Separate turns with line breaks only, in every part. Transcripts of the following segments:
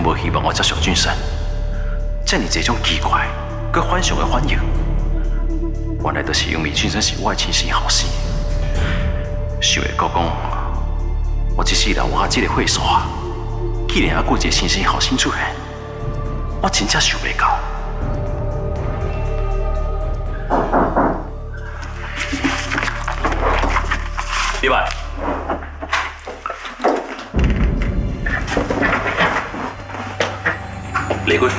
无希望我接受俊生，这么这种奇怪、佮反常的反应，原来就是因为俊生是我的亲生后生。想会到讲，我这世人我甲这个岁数啊，竟然还过一个亲生后生出现，我真正想袂到。李白。 李军，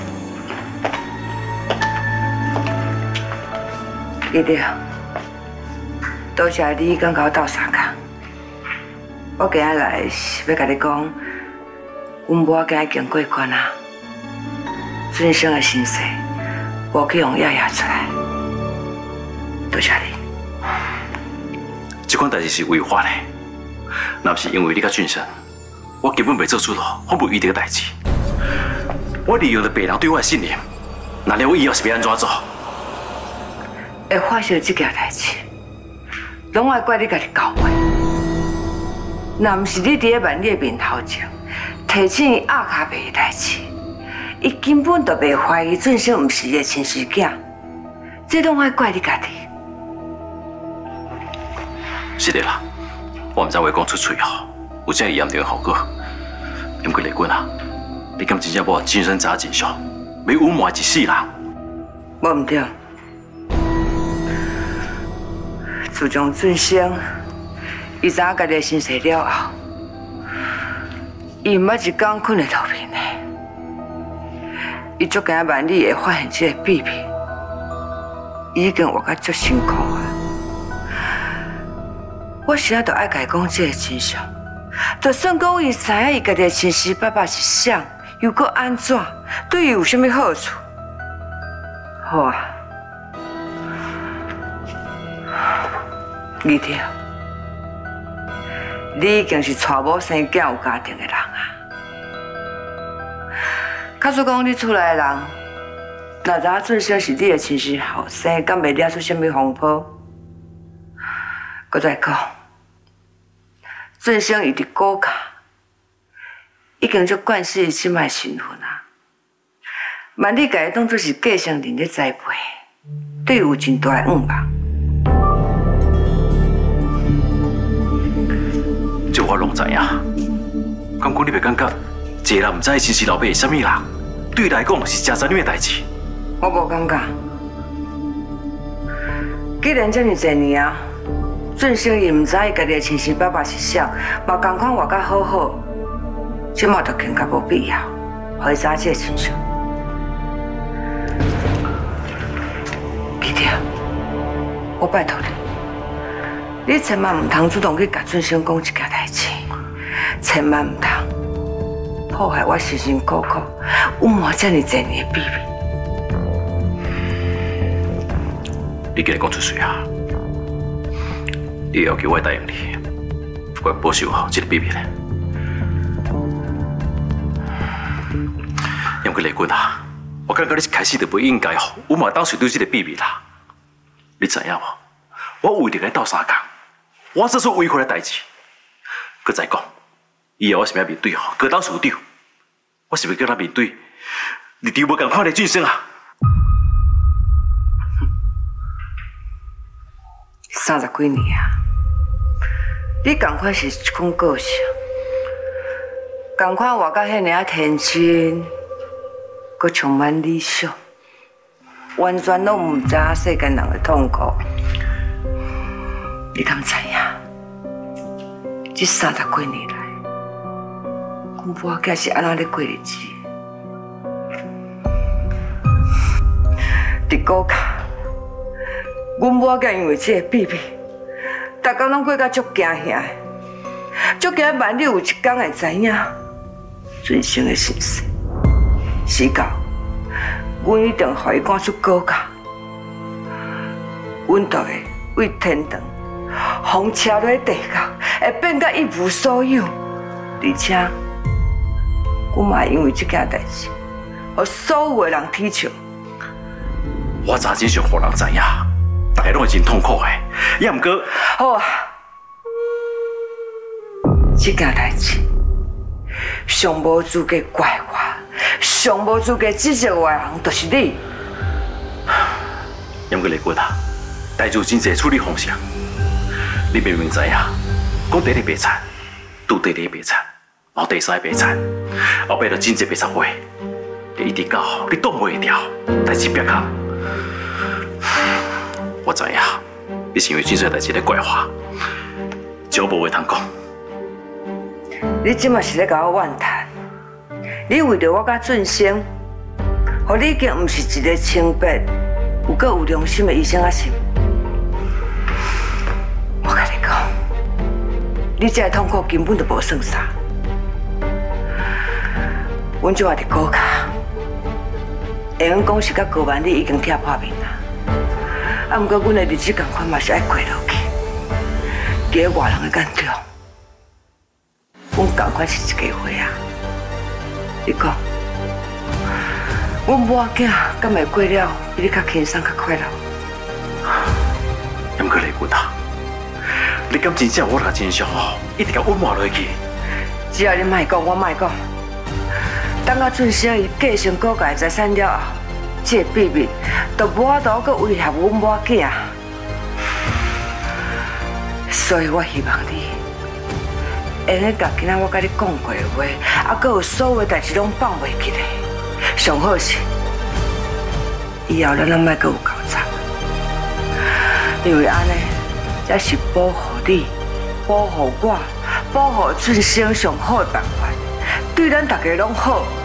弟弟，多谢你敢甲我斗相共。我今日来是要甲你讲，阮母今日经过关啊，俊生的身世，我去用压出来。多谢你。
这款代志是违法的，若不是因为你甲俊生，我根本袂做出反不义的代志。 我利用了别人对我的信任，那了我以后是要安怎做？
会发生这件代志，拢爱怪你家己搞的。若不是你伫咧万里面头前提醒伊压卡白的代志，伊根本就袂怀疑俊生不是伊的亲生囝，这拢爱怪你家己。
是的啦，我唔知话讲出嘴吼，有这样严重的后果。不过李军啊。 你敢真正要俊生查真相，要污蔑一世人？
无唔对。自从俊生伊知影家己的身世了后，伊唔捌一天困会落眠的。伊足惊万里会发现这个秘密，已经活到足辛苦啊！我现在就爱家讲这个真相，就算讲伊知影伊家己的亲生爸爸是谁。 又搁安怎？对伊有啥物好处？好啊，二弟，你已经是娶某生囝有家庭的人啊。假使讲你厝内的人，若知影俊生是你的亲生后生，敢袂惹出啥物风波？搁再讲，俊生伊伫高卡。 已经足惯势即摆身份啊！万你家当作是继承人咧栽培，对有真大的愿望。
这我拢知影。敢讲你袂感觉，一个人唔知亲生老爸是啥物人，对你来讲是真残忍的代志？
我无感觉。既然这么多年啊，俊生伊唔知伊家己的亲生爸爸是谁，嘛同款活甲好好。 即马就更加无必要，互伊知这个真相。弟弟，我拜托你，你千万唔通主动去甲俊生讲这件代志，千万唔通破坏我辛辛苦苦我磨这么多年的秘密。
你今日讲出水啊！你要求我答应你，我保守好这个秘密咧。 因为雷军啊，我感觉你一开始就不应该吼，我嘛当随对这个秘密啦。你知影无？我为着来斗相共，我做出违法的代志。佮再讲，以后我是要面对吼，各当处长，我是要叫他面对，你丢无共款的俊生啊
！30几年啊，你共款是一款个性，共款活到遐尔天真。 佮充满理想，完全拢唔知影世间人的痛苦。你敢知影？这30几年来，阮母囝是安怎咧过日子？伫高卡，阮母囝因为这个秘密，逐工拢过甲足惊吓的，足惊万一有一天会知影俊生的身世。 时到，阮一定互伊赶出高卡，阮就会为天堂，风车落地狱，会变甲一无所有。而且，阮嘛因为这件代志，互所有的人踢笑。
我早真想互人知影，大家拢会真痛苦的。也毋过，
好啊，这件代志上无资格怪我。 上无资格指责我的人就是你。
杨过来过他，代志真侪处理方式，你明明知影，讲第一个白惨，拄第二个白惨，然后第三个白惨，后摆就真侪白惨话，你一直搞，你挡袂掉，代志别讲。我知影，你是因为俊生代志咧怪我，就无话通讲。
你即马是咧甲我怨叹，你为着我甲俊生，互你已经毋是一个清白、有够有良心的医生啊是？我甲你讲，你这个痛苦根本就无算啥。阮即马伫高卡，会用讲是甲高万里已经拆破面啦。啊，毋过阮的日子共款嘛是爱过落去，伫外人的眼中，阮共款是一家伙啊！你讲，阮母仔囝敢会过了比你较轻松、较快乐？
毋过来骨头，你敢真正我甲真相哦，一直甲隐瞒落去？
只要你莫讲，我莫讲。等到俊生伊继承高家财产了后，这个秘密就无法度搁威胁阮母仔囝。所以我希望你会用甲今仔我甲你讲过的话，啊，搁有所有的代志拢放袂记咧。上好是以后咱拢莫搁有交叉，因为安尼才是保护你、保护我、保护俊生上好的办法，对咱大家拢好。